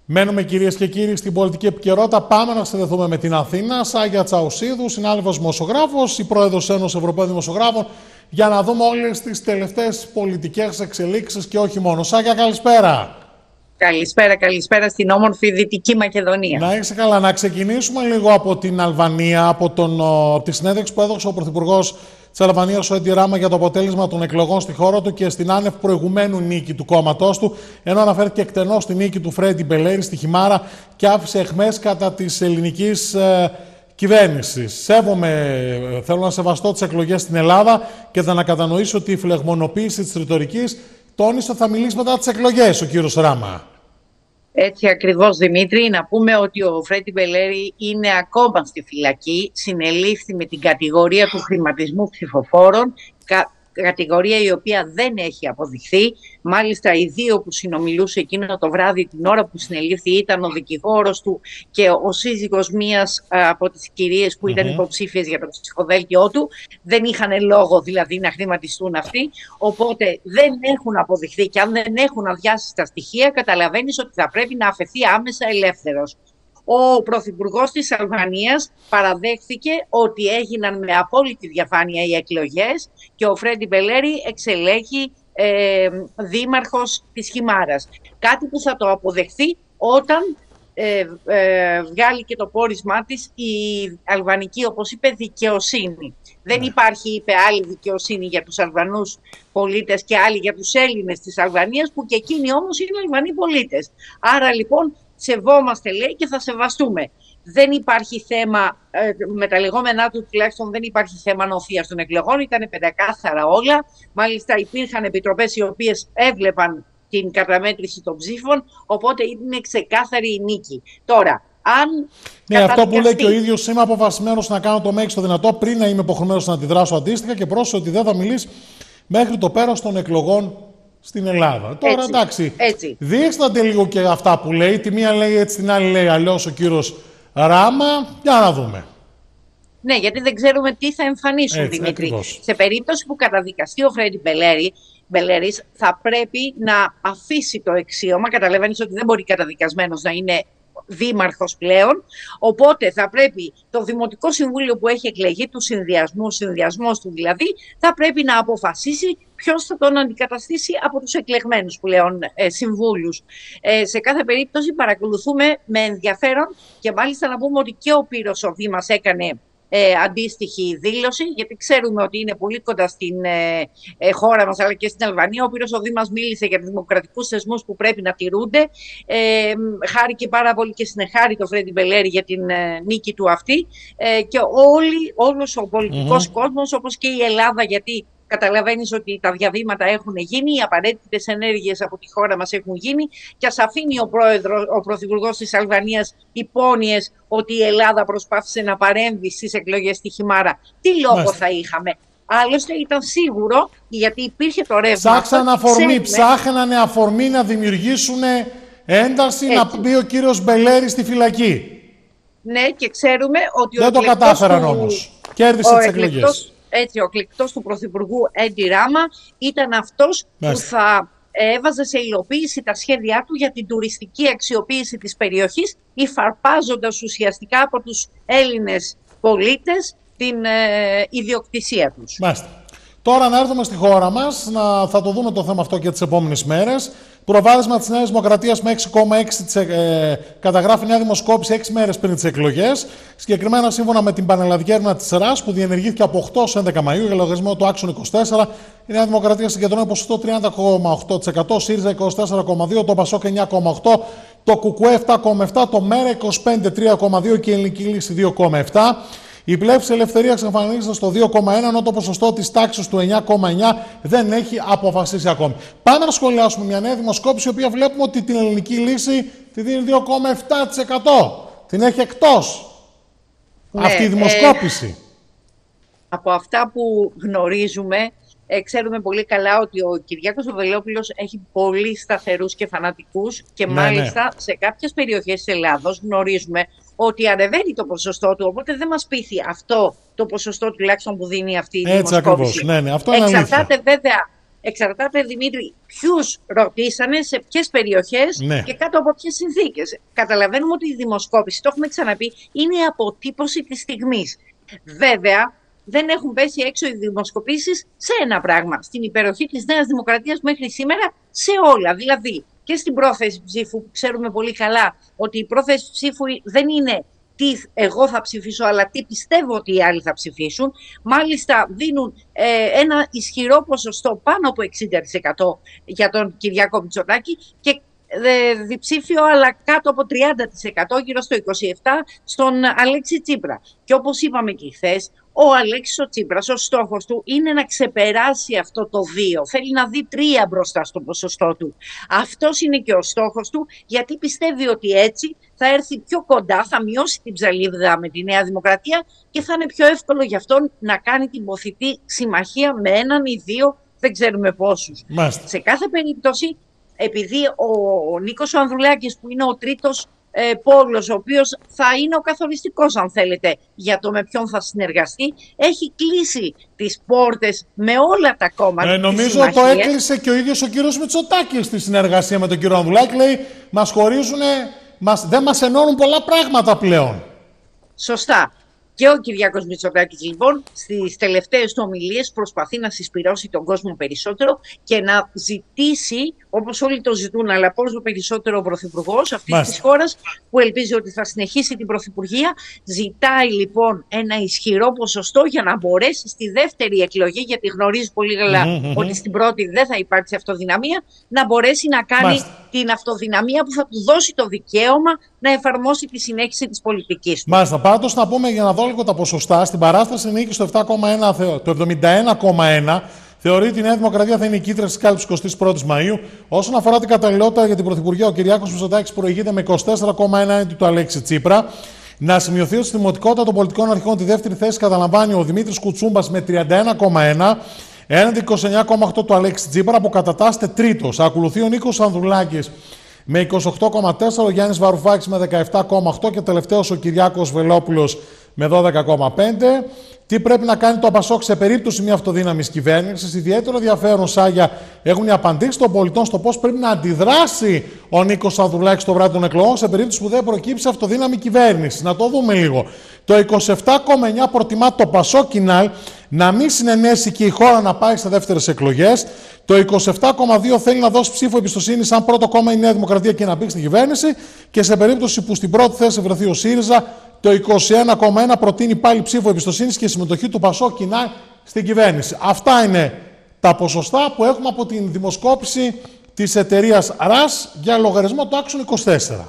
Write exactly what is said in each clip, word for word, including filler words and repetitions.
Μένουμε, κυρίες και κύριοι, στην πολιτική επικαιρότητα. Πάμε να συνδεθούμε με την Αθήνα. Σάγια Τσαουσίδου, συνάδελφος δημοσιογράφος, η πρόεδρος Ένωσης Ευρωπαίων Δημοσιογράφων, για να δούμε όλες τις τελευταίες πολιτικές εξελίξεις και όχι μόνο. Σάγια, καλησπέρα. Καλησπέρα, καλησπέρα στην όμορφη Δυτική Μακεδονία. Να είσαι καλά. Να ξεκινήσουμε λίγο από την Αλβανία, από, τον, από τη συνέντευξη που έδωσε ο Πρωθυπουργός της Αλβανίας, ο Έντι Ράμα, για το αποτέλεσμα των εκλογών στη χώρα του και στην άνευ προηγουμένου νίκη του κόμματός του, ενώ αναφέρθηκε εκτενώς στη νίκη του Φρέντι Μπελέρη στη Χιμάρα και άφησε αιχμές κατά της ελληνικής ε, κυβέρνησης. Σέβομαι, θέλω να σεβαστώ τις εκλογές στην Ελλάδα και θα ανακατανοήσω ότι η φλεγμονοποίηση της ρητορικής τόνισε ότι θα μιλήσει μετά τις εκλογές ο κύριος Ράμα. Έτσι ακριβώς, Δημήτρη. Να πούμε ότι ο Φρέντι Μπελέρη είναι ακόμα στη φυλακή. Συνελήφθη με την κατηγορία του χρηματισμού ψηφοφόρων, κα, κατηγορία η οποία δεν έχει αποδειχθεί. Μάλιστα, οι δύο που συνομιλούσε εκείνο το βράδυ, την ώρα που συνελήφθη, ήταν ο δικηγόρος του και ο σύζυγος μίας από τις κυρίες που ήταν mm-hmm. υποψήφιες για το ψηφοδέλτιό του. Δεν είχαν λόγο δηλαδή να χρηματιστούν αυτοί. Οπότε δεν έχουν αποδειχθεί, και αν δεν έχουν αδειάσει τα στοιχεία, καταλαβαίνεις ότι θα πρέπει να αφαιθεί άμεσα ελεύθερος. Ο Πρωθυπουργός της Αλβανίας παραδέχθηκε ότι έγιναν με απόλυτη διαφάνεια οι εκλογές και ο Φρέντι Μπελέρη εξελέγει ε, δήμαρχος της Χιμάρας. Κάτι που θα το αποδεχθεί όταν ε, ε, βγάλει και το πόρισμά της η αλβανική, όπως είπε, δικαιοσύνη. Δεν υπάρχει, είπε, άλλη δικαιοσύνη για τους Αλβανούς πολίτες και άλλη για τους Έλληνες της Αλβανίας, που και εκείνοι όμως είναι Αλβανοί πολίτες. Άρα λοιπόν σεβόμαστε, λέει, και θα σεβαστούμε. Δεν υπάρχει θέμα, ε, με τα λεγόμενά του τουλάχιστον δεν υπάρχει θέμα νοθείας των εκλογών, ήταν πεντακάθαρα όλα. Μάλιστα υπήρχαν επιτροπές οι οποίες έβλεπαν την καταμέτρηση των ψήφων, οπότε είναι ξεκάθαρη η νίκη. Τώρα, αν ναι, αυτό που λέει και ο ίδιος, είμαι αποφασισμένος να κάνω το μέγιστο δυνατό πριν να είμαι υποχρεωμένος να αντιδράσω αντίστοιχα, και πρόσθεσε ότι δεν θα μιλήσει μέχρι το πέρας των εκλογών στην Ελλάδα. Τώρα έτσι, εντάξει, έτσι. δείξτε λίγο και αυτά που λέει. Τη μία λέει έτσι, την άλλη λέει αλλιώς ο κύριος Ράμα. Για να δούμε. Ναι, γιατί δεν ξέρουμε τι θα εμφανίσουν, έτσι, Δημήτρη. ακριβώς. Σε περίπτωση που καταδικαστεί ο Φρέντι Μπελέρη, Μπελέρης, θα πρέπει να αφήσει το αξίωμα. Καταλαβαίνεις ότι δεν μπορεί καταδικασμένος να είναι δήμαρχος πλέον, οπότε θα πρέπει το Δημοτικό Συμβούλιο που έχει εκλεγεί, του συνδυασμού, συνδυασμός του δηλαδή, θα πρέπει να αποφασίσει ποιος θα τον αντικαταστήσει από τους εκλεγμένους πλέον ε, συμβούλους. Ε, σε κάθε περίπτωση παρακολουθούμε με ενδιαφέρον, και μάλιστα να πούμε ότι και ο Πύρος ο Δήμας έκανε Ε, αντίστοιχη δήλωση, γιατί ξέρουμε ότι είναι πολύ κοντά στην ε, ε, χώρα μας αλλά και στην Αλβανία. Ο Πύρος ο Δήμας μίλησε για τους δημοκρατικούς θεσμούς που πρέπει να τηρούνται. Ε, χάρηκε πάρα πολύ και συνεχάρη το Φρέντι Μπελέρη για την ε, νίκη του αυτή, ε, και όλοι, όλος ο πολιτικός mm-hmm. κόσμος, όπως και η Ελλάδα, γιατί καταλαβαίνεις ότι τα διαβήματα έχουν γίνει, οι απαραίτητες ενέργειες από τη χώρα μας έχουν γίνει, και ας αφήνει ο, πρόεδρος, ο πρωθυπουργός της Αλβανίας υπόνοιες ότι η Ελλάδα προσπάθησε να παρέμβει στις εκλογές στη Χιμάρα. Τι λόγο Μάλιστα. θα είχαμε? Άλλωστε ήταν σίγουρο, γιατί υπήρχε το ρεύμα. Ψάξαν αφορμή, ψάχνανε αφορμή να δημιουργήσουν ένταση, έτσι, να μπει ο κύριος Μπελέρη στη φυλακή. Ναι, και ξέρουμε ότι δεν ο το κατάφεραν του... όμως. Κέρδισε τις εκλογές. Έτσι, ο εκλεκτός του Πρωθυπουργού Έντι Ράμα ήταν αυτός Μάλιστα. που θα έβαζε σε υλοποίηση τα σχέδιά του για την τουριστική αξιοποίηση της περιοχής, υφαρπάζοντας ουσιαστικά από τους Έλληνες πολίτες την ε, ιδιοκτησία τους. Μάλιστα. Τώρα να έρθουμε στη χώρα μας, να, θα το δούμε το θέμα αυτό και τις επόμενες μέρες. Προβάδισμα της Νέας Δημοκρατίας με έξι κόμμα έξι ε, καταγράφει νέα δημοσκόπηση έξι μέρες πριν τις εκλογές. Συγκεκριμένα, σύμφωνα με την πανελλαδική έρευνα της ΡΑΣ που διενεργήθηκε από οκτώ έως έντεκα Μαΐου για λογαριασμό του Άξονα είκοσι τέσσερα, η Νέα Δημοκρατία συγκεντρώνει ποσοστό τριάντα κόμμα οκτώ τοις εκατό, ΣΥΡΙΖΑ είκοσι τέσσερα κόμμα δύο τοις εκατό, το ΠΑΣΟΚ εννιά κόμμα οκτώ τοις εκατό, το ΚΚΕ επτά κόμμα επτά τοις εκατό, το ΜΕΡΑ είκοσι πέντε κόμμα τρία κόμμα δύο τοις εκατό και η Ελληνική Λύση δύο κόμμα επτά τοις εκατό. Η πλεύση ελευθερία εξαφανίζεται στο δύο κόμμα ένα, ενώ το ποσοστό της τάξης του εννιά κόμμα εννιά δεν έχει αποφασίσει ακόμη. Πάμε να σχολιάσουμε μια νέα δημοσκόπηση, η οποία βλέπουμε ότι την Ελληνική Λύση τη δίνει δύο κόμμα επτά τοις εκατό. Την έχει εκτός ναι, αυτή η δημοσκόπηση. Ε, από αυτά που γνωρίζουμε, ε, ξέρουμε πολύ καλά ότι ο Κυριάκος ο Βελόπουλος έχει πολύ σταθερούς και φανατικούς, και ναι, μάλιστα ναι. σε κάποιες περιοχές της Ελλάδος γνωρίζουμε ότι ανεβαίνει το ποσοστό του, οπότε δεν μας πείθει αυτό το ποσοστό τουλάχιστον που δίνει αυτή η Έτσι δημοσκόπηση. Ακριβώς, ναι, ναι, αυτό είναι Εξαρτάται αλήθεια. βέβαια εξαρτάται, Δημήτρη, ποιους ρωτήσανε, σε ποιες περιοχές ναι. και κάτω από ποιες συνθήκες. Καταλαβαίνουμε ότι η δημοσκόπηση, το έχουμε ξαναπεί, είναι η αποτύπωση της στιγμής. Βέβαια, δεν έχουν πέσει έξω οι δημοσκοπήσεις σε ένα πράγμα. Στην υπεροχή της Νέας Δημοκρατίας μέχρι σήμερα σε όλα. Δηλαδή και στην πρόθεση ψήφου, που ξέρουμε πολύ καλά ότι η πρόθεση ψήφου δεν είναι τι εγώ θα ψηφίσω, αλλά τι πιστεύω ότι οι άλλοι θα ψηφίσουν. Μάλιστα δίνουν ε, ένα ισχυρό ποσοστό πάνω από εξήντα τοις εκατό για τον Κυριάκο Μητσοτάκη και ε, διψήφιο αλλά κάτω από τριάντα τοις εκατό, γύρω στο είκοσι επτά τοις εκατό στον Αλέξη Τσίπρα. Και όπως είπαμε και χθες, ο Αλέξης ο Τσίπρας, ο στόχος του είναι να ξεπεράσει αυτό το δύο. Θέλει να δει τρία μπροστά στο ποσοστό του. Αυτός είναι και ο στόχος του, γιατί πιστεύει ότι έτσι θα έρθει πιο κοντά, θα μειώσει την ψαλίδα με τη Νέα Δημοκρατία και θα είναι πιο εύκολο για αυτόν να κάνει την ποθητή συμμαχία με έναν ή δύο, δεν ξέρουμε πόσους. Μάλιστα. Σε κάθε περίπτωση, επειδή ο Νίκος ο Ανδρουλάκης, που είναι ο τρίτος ε, πόλος, ο οποίος θα είναι ο καθοριστικός, αν θέλετε, για το με ποιον θα συνεργαστεί, έχει κλείσει τις πόρτες με όλα τα κόμματα. Ε, νομίζω το έκλεισε και ο ίδιος ο κύριος Μητσοτάκης στη συνεργασία με τον κύριο Ανδρουλάκη. Λέει, μας χωρίζουν, μας, δεν μας ενώνουν πολλά πράγματα πλέον. Σωστά. Και ο Κυριάκος Μητσοτάκης, λοιπόν, στις τελευταίες του ομιλίες προσπαθεί να συσπυρώσει τον κόσμο περισσότερο και να ζητήσει, όπως όλοι το ζητούν, αλλά πόσο περισσότερο ο πρωθυπουργός αυτής της χώρας, που ελπίζει ότι θα συνεχίσει την πρωθυπουργία, ζητάει λοιπόν ένα ισχυρό ποσοστό για να μπορέσει στη δεύτερη εκλογή, γιατί γνωρίζει πολύ καλά mm-hmm. ότι στην πρώτη δεν θα υπάρξει αυτοδυναμία, να μπορέσει να κάνει Μάλιστα. την αυτοδυναμία που θα του δώσει το δικαίωμα να εφαρμόσει τη συνέχιση της πολιτικής του. Μάλιστα. Πάντως, να πούμε για να δω λίγο τα ποσοστά, στην παράσταση νίκη στο επτά κόμμα ένα, το εβδομήντα ένα κόμμα ένα. Θεωρεί ότι η Νέα Δημοκρατία θα είναι η κίτρια τη κάλυψη εικοστή πρώτη Μαΐου. Όσον αφορά την καταλληλότητα για την Πρωθυπουργία, ο Κυριάκος Μητσοτάκης προηγείται με είκοσι τέσσερα κόμμα ένα έναντι του Αλέξη Τσίπρα. Να σημειωθεί ότι στη δημοτικότητα των πολιτικών αρχών τη δεύτερη θέση καταλαμβάνει ο Δημήτρης Κουτσούμπας με τριάντα ένα κόμμα ένα έναντι είκοσι εννέα κόμμα οκτώ του Αλέξη Τσίπρα, που κατατάσσεται τρίτος. Ακολουθεί ο Νίκος Ανδρουλάκης με είκοσι οκτώ κόμμα τέσσερα, ο Γιάννης Βαρουφάκης με δεκαεπτά κόμμα οκτώ και τελευταίος ο Κυριάκος Βελόπουλος με δώδεκα κόμμα πέντε. Τι πρέπει να κάνει το ΠΑΣΟΚ σε περίπτωση μια αυτοδύναμης κυβέρνησης? Ιδιαίτερο ενδιαφέρον, Σάγια, έχουν οι απαντήσεις των πολιτών στο πώς πρέπει να αντιδράσει ο Νίκος Ανδρουλάκης το βράδυ των εκλογών σε περίπτωση που δεν προκύψει αυτοδύναμη κυβέρνηση. Να το δούμε λίγο. Το είκοσι επτά κόμμα εννέα προτιμά το ΠΑΣΟΚ Κινάλ να μην συνενέσει και η χώρα να πάει σε δεύτερες εκλογές. Το είκοσι επτά κόμμα δύο θέλει να δώσει ψήφο εμπιστοσύνη σαν πρώτο κόμμα η Νέα Δημοκρατία και να μπει στην κυβέρνηση. Και σε περίπτωση που στην πρώτη θέση βρεθεί ο ΣΥΡΙΖΑ, το είκοσι ένα κόμμα ένα προτείνει πάλι ψήφο εμπιστοσύνης και συμμετοχή του ΠΑΣΟΚ Κινάλ στην κυβέρνηση. Αυτά είναι τα ποσοστά που έχουμε από την δημοσκόπηση της εταιρείας ΡΑΣ για λογαριασμό του Άξονα είκοσι τέσσερα.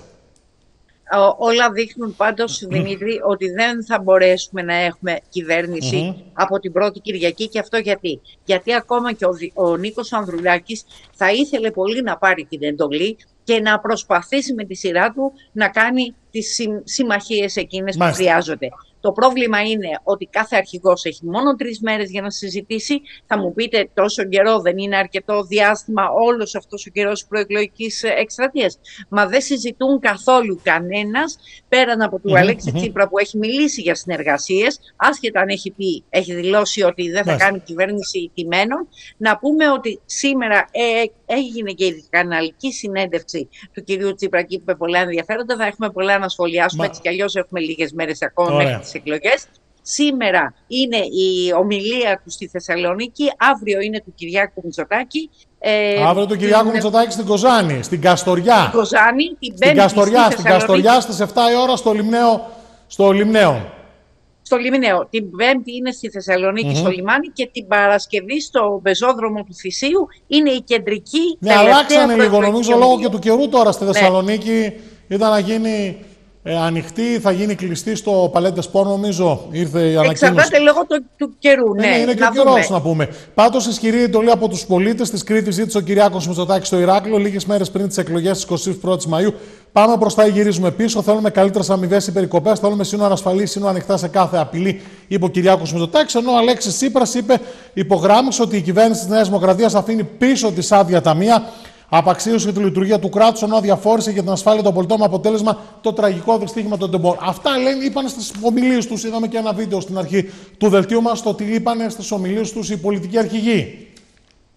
Όλα δείχνουν πάντως, Δημήτρη, ότι δεν θα μπορέσουμε να έχουμε κυβέρνηση mm-hmm. από την πρώτη Κυριακή. Και αυτό γιατί. Γιατί ακόμα και ο, ο Νίκος Ανδρουλάκης θα ήθελε πολύ να πάρει την εντολή και να προσπαθήσει με τη σειρά του να κάνει τις συμμαχίες εκείνες Μάλιστα. που χρειάζονται. Το πρόβλημα είναι ότι κάθε αρχηγός έχει μόνο τρεις μέρες για να συζητήσει. Θα μου πείτε, τόσο καιρό δεν είναι αρκετό διάστημα όλος αυτός ο καιρός προεκλογικής εκστρατείας? Μα δεν συζητούν καθόλου κανένας πέραν από του mm-hmm. Αλέξη Τσίπρα, που έχει μιλήσει για συνεργασίες, άσχετα αν έχει πει, έχει δηλώσει ότι δεν θα Μάλιστα. κάνει κυβέρνηση τιμένων. Να πούμε ότι σήμερα ε, έγινε και η καναλική συνέντευξη του κυρίου Τσίπρα, και είπε πολλά ενδιαφέροντα. Θα έχουμε πολλά να σχολιάσουμε, Μα... έτσι κι αλλιώς έχουμε λίγες μέρες ακόμα Ωραία. μέχρι τις εκλογές. Σήμερα είναι η ομιλία του στη Θεσσαλονίκη, αύριο είναι του Κυριάκου Μητσοτάκη. Ε, αύριο του Κυριάκου την... Μητσοτάκη στην Κοζάνη, στην Καστοριά. Στην Κοζάνη, την στην Καστοριά, στη στην Καστοριά στις επτά η ώρα στο Λιμναίο. Στο Λιμναίο. Στο Λιμναίο. Την Πέμπτη είναι στη Θεσσαλονίκη, mm-hmm. στο λιμάνι, και την Παρασκευή στο πεζόδρομο του Θησίου είναι η κεντρική. Ναι, αλλάξανε λίγο. Νομίζω λόγω και του καιρού τώρα στη Θεσσαλονίκη ναι. ήταν να γίνει ε, ανοιχτή, θα γίνει κλειστή στο Παλέντε Σπορ, νομίζω. Ήρθε η ανακοίνωση. Εξαρτάται λόγω του, του καιρού. Ναι, ναι, είναι και ο καιρός, να πούμε. Πάντως, ισχυρή εντολή από τους πολίτες της Κρήτης ζήτησε ο Κυριάκος Μητσοτάκης στο Ηράκλειο λίγες μέρες πριν τις εκλογές της εικοστή πρώτη Μαΐου. Πάμε μπροστά ή γυρίζουμε πίσω. Θέλουμε καλύτερες αμοιβές ή περικοπές. Θέλουμε σύνορα ασφαλή, σύνορα ανοιχτά σε κάθε απειλή, είπε ο Κυριάκος Μητσοτάκης. Ενώ ο Αλέξης Τσίπρας είπε, υπογράμμισε ότι η κυβέρνηση της Νέας Δημοκρατίας αφήνει πίσω της άδεια ταμεία, απαξίωσε για τη λειτουργία του κράτους, ενώ αδιαφόρησε για την ασφάλεια των πολιτών με αποτέλεσμα το τραγικό δυστύχημα των τεμπών. Αυτά λένε, είπαν στις ομιλίες τους. Είδαμε και ένα βίντεο στην αρχή του δελτίου μας, το τι είπαν στις ομιλίες τους οι πολιτικοί αρχηγοί.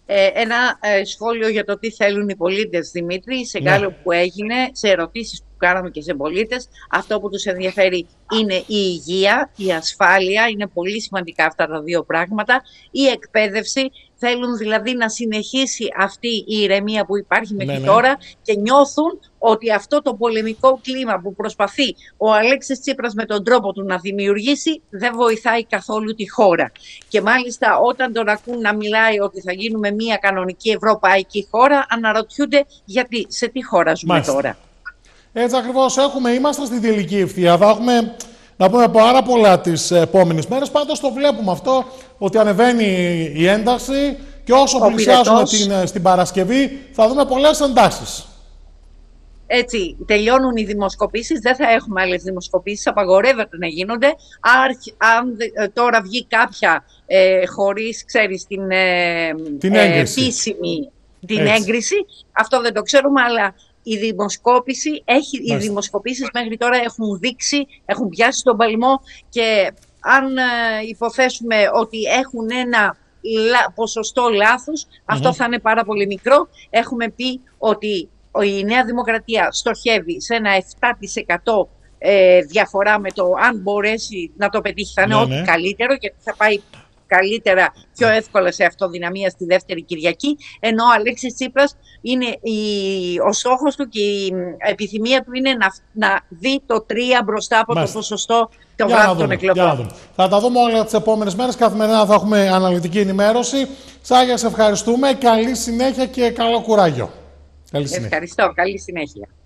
Ένα σχόλιο για το τι θέλουν οι πολίτες, Δημήτρη, σε Ναι. κάλο που έγινε, σε ερωτήσεις που κάναμε και σε πολίτες. Αυτό που τους ενδιαφέρει είναι η υγεία, η ασφάλεια, είναι πολύ σημαντικά αυτά τα δύο πράγματα. Η εκπαίδευση, θέλουν δηλαδή να συνεχίσει αυτή η ηρεμία που υπάρχει μέχρι Ναι, ναι. τώρα και νιώθουν ότι αυτό το πολεμικό κλίμα που προσπαθεί ο Αλέξης Τσίπρας με τον τρόπο του να δημιουργήσει δεν βοηθάει καθόλου τη χώρα. Και μάλιστα όταν τον ακούν να μιλάει ότι θα γίνουμε μια κανονική ευρωπαϊκή χώρα, αναρωτιούνται γιατί, σε τι χώρα ζούμε Μάλιστα. τώρα. Έτσι ακριβώς έχουμε, είμαστε στην τελική ευθεία. Θα έχουμε να πούμε πάρα πολλά τις επόμενες μέρες. Πάντως το βλέπουμε αυτό, ότι ανεβαίνει η ένταση και όσο Ο πλησιάζουμε πυρετός. την, στην Παρασκευή θα δούμε πολλές εντάσεις. Έτσι, τελειώνουν οι δημοσκοπήσεις, δεν θα έχουμε άλλες δημοσκοπήσεις, απαγορεύεται να γίνονται. Αν τώρα βγει κάποια ε, χωρίς, ξέρεις, την, ε, την ε, έγκριση, επίσημη την Έτσι. έγκριση, αυτό δεν το ξέρουμε, αλλά η δημοσκόπηση, έχει, οι δημοσκοπήσεις μέχρι τώρα έχουν δείξει, έχουν πιάσει τον παλμό και αν ε, υποθέσουμε ότι έχουν ένα ποσοστό λάθους, mm-hmm. αυτό θα είναι πάρα πολύ μικρό. Έχουμε πει ότι η Νέα Δημοκρατία στοχεύει σε ένα επτά τοις εκατό ε, διαφορά με το αν μπορέσει να το πετύχει, θα είναι ναι, ό,τι ναι. καλύτερο, γιατί θα πάει καλύτερα, πιο εύκολα σε αυτοδυναμία στη δεύτερη Κυριακή, ενώ ο Αλέξης Τσίπρας είναι η, ο στόχος του και η επιθυμία του είναι να, να δει το τρία μπροστά από Μάλιστα. το ποσοστό το βράδυ των εκλογών. Θα τα δούμε όλα τις επόμενες μέρες. Καθημερινά θα έχουμε αναλυτική ενημέρωση. Σάγια, σε ευχαριστούμε. Καλή συνέχεια και καλό κουράγιο. Καλή συνέχεια. Ευχαριστώ. Καλή συνέχεια.